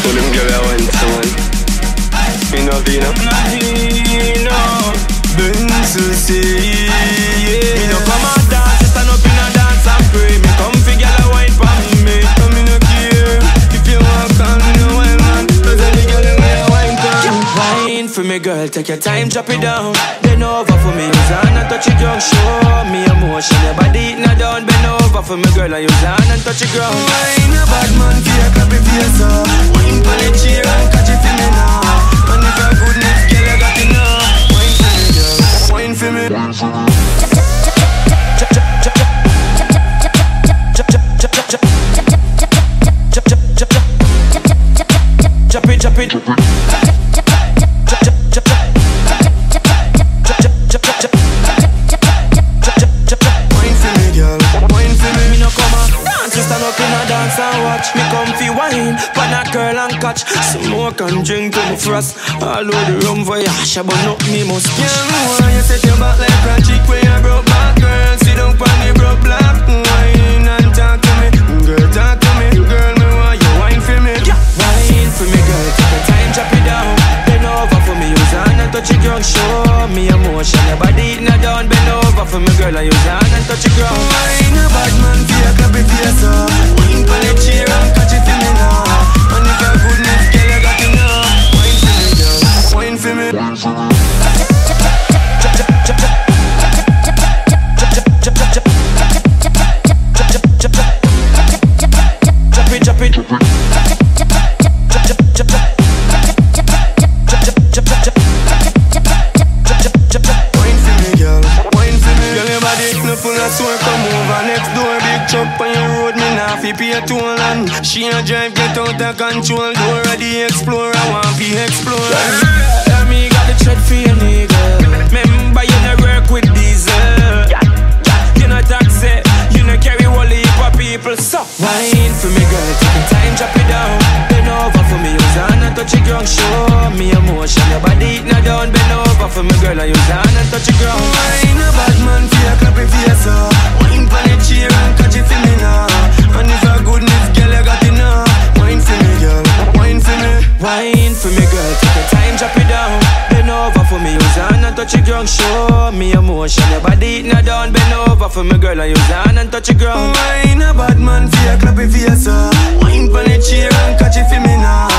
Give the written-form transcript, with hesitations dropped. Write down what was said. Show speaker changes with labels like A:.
A: Pull him girl I want someone. Navino.
B: Bencil say, me no come and dance, stand up in a dance and pray. Me come fi gyal a wine for me, but me no care. If you want call me no wild man, 'cause every gyal in me a wine for. Wine for me girl, take your time, drop it down. Bend over for me, use hand and touch it ground. Show me emotion, your body it down. Bend over for me girl, and use hand and touch it ground. Wine a bad man fi a clap it face up. Wine pon the chair and catch it for me now. And if you're goodness, girl I got enough. Wine for me girl, wine for me. Chop it, chop it. Wine for me, girl. Wine for me. Me no come and dance, stand up in a dance and watch. Me come fi wine, pan a girl and catch. Smoke and drink to me frost. All over the room for ya, but not me must. Girl, me want you set your back like a chick when you broke back. Girl, sit down pon the broke black. Wine and talk to me, girl, talk to me. Girl, me want you wine for me. Wine for me, girl, take your time, drop it down. Bend over for me, use hand and touch it ground. Show me emotion, your body it down. Bend over for me, girl, and use hand and touch it ground. Wine a bad man fi a clap it face up. Wine pon the chair and catch it for me now. And if you're goodness, girl, you got enough. Wine for me, girl, wine for me. Drop it, drop it. Wine for me, girl, wine for me. Girl, your body no full of sore. Come over next door, big truck on your road. Me nah fi pay a toll and she a drive get out of control. Door of the Explorer, want fi explore. Tell me got the tread for your nigga. Remember you no work with diesel. You no taxi, you no carry whole heap of people. So wine for me, girl, take your time, drop it down. Bend over for me, use hand and touch it ground. Show me emotion, your body it down. Bend over for me, girl, and use hand and touch it ground. Wine a bad man fi a clap it face up. Wine pon the chair and catch it for me now. And if you're goodness, girl, you got enough. Wine for me, girl, wine for me. Wine for me, girl, take your time, drop it down. Bend over for me, use hand and touch it ground. Show me emotion, your body it down. Bend over for me, girl, and use hand and touch it ground. Wine a bad man fi a clap it face up. Wine pon the chair and catch it for me now.